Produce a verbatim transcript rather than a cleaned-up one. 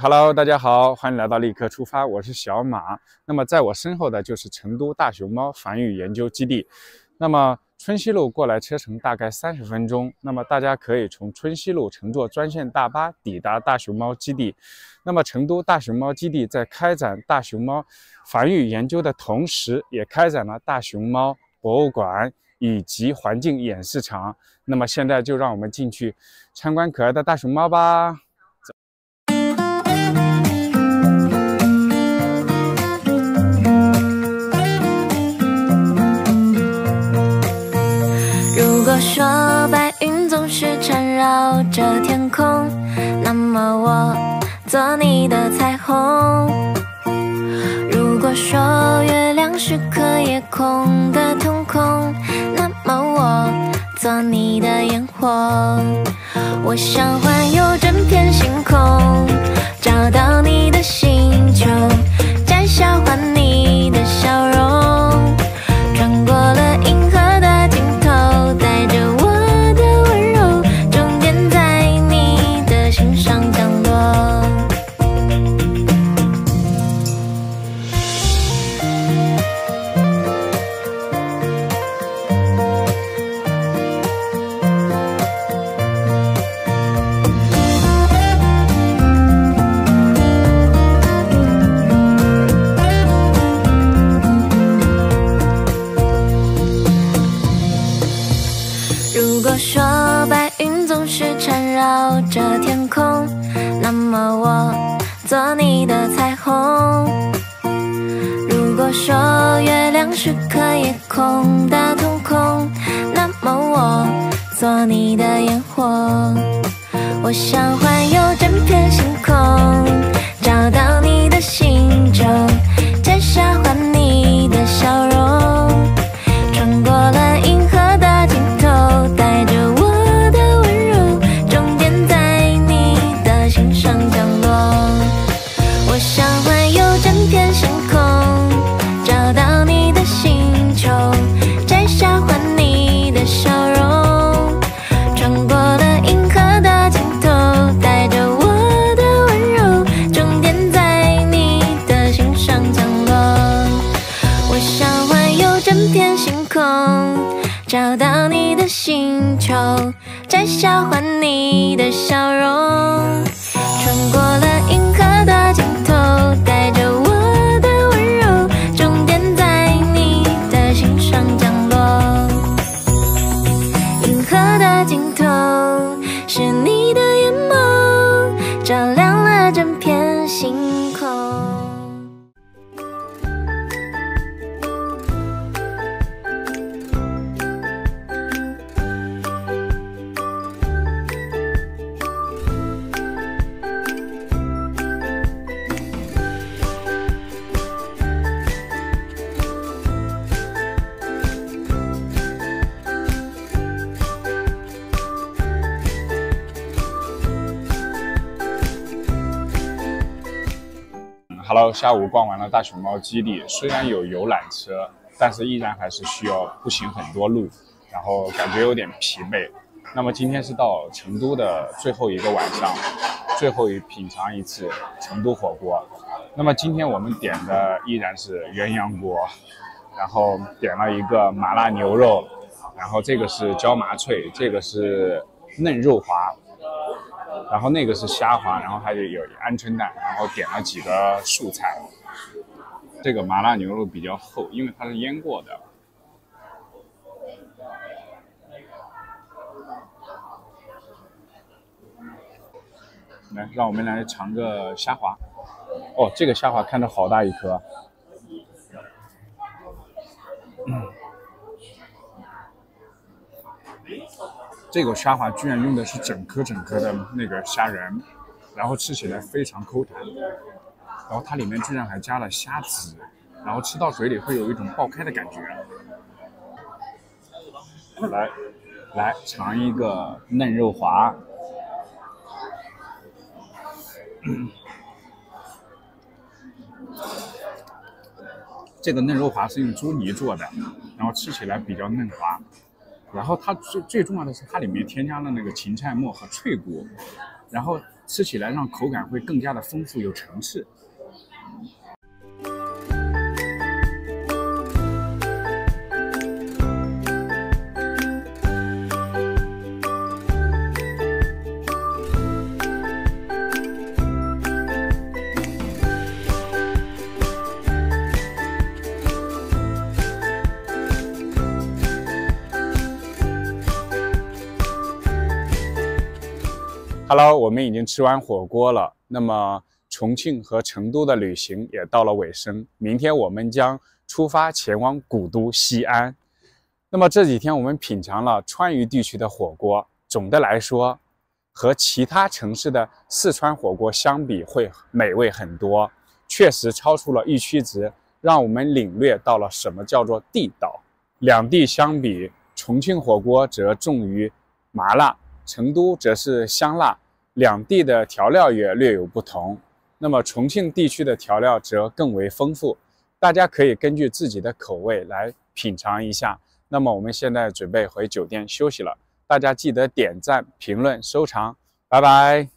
Hello， 大家好，欢迎来到立刻出发，我是小马。那么在我身后的就是成都大熊猫繁育研究基地。那么春熙路过来车程大概三十分钟，那么大家可以从春熙路乘坐专线大巴抵达大熊猫基地。那么成都大熊猫基地在开展大熊猫繁育研究的同时，也开展了大熊猫博物馆以及环境演示场。那么现在就让我们进去参观可爱的大熊猫吧。 如果说白云总是缠绕着天空，那么我做你的彩虹。如果说月亮是颗夜空的瞳孔，那么我做你的烟火。我想环游整片星空，找到你的星球，摘下换你的笑容，穿过了银河的尽头，带着我的温柔，终点在你的心上降落。如果说白云总是缠绕着天空，那么我做你的彩虹。如果说月亮是颗夜空的瞳孔，那么我做你的烟火。我想环游整片星空，找到你的星球，摘下换你的笑容，穿过了银河的尽头，带着我的温柔，终点在你的心上降落。我想环游整片星空，找到你的星球，摘下换你的笑容，穿过了银河的尽头，带着我的温柔，终点在你的心上降落。我想环游整片星空，找到你的星球，摘下换你的笑容，穿过了银河的尽头，带着我的温柔，终点在你的心上降落。银河的尽头是你的眼眸，照亮了整片星空。 Hello， 下午逛完了大熊猫基地，虽然有游览车，但是依然还是需要步行很多路，然后感觉有点疲惫。那么今天是到成都的最后一个晚上，最后一品尝一次成都火锅。那么今天我们点的依然是鸳鸯锅，然后点了一个麻辣牛肉，然后这个是椒麻脆，这个是嫩肉滑。然后那个是虾滑，然后还有有鹌鹑蛋，然后点了几个素菜。这个麻辣牛肉比较厚，因为它是腌过的。来，让我们来尝个虾滑。哦，这个虾滑看着好大一颗。嗯。这个虾滑居然用的是整颗整颗的那个虾仁，然后吃起来非常口弹，然后它里面居然还加了虾籽，然后吃到嘴里会有一种爆开的感觉。来，来尝一个嫩肉滑，这个嫩肉滑是用猪泥做的，然后吃起来比较嫩滑。然后它最最重要的是，它里面添加了那个芹菜末和脆骨，然后吃起来让口感会更加的丰富有层次。Hello， 我们已经吃完火锅了。那么重庆和成都的旅行也到了尾声，明天我们将出发前往古都西安。那么这几天我们品尝了川渝地区的火锅，总的来说，和其他城市的四川火锅相比会美味很多，确实超出了预期值，让我们领略到了什么叫做地道。两地相比，重庆火锅则重于麻辣，成都则是香辣。两地的调料也略有不同，那么重庆地区的调料则更为丰富，大家可以根据自己的口味来品尝一下。那么我们现在准备回酒店休息了，大家记得点赞、评论、收藏，拜拜。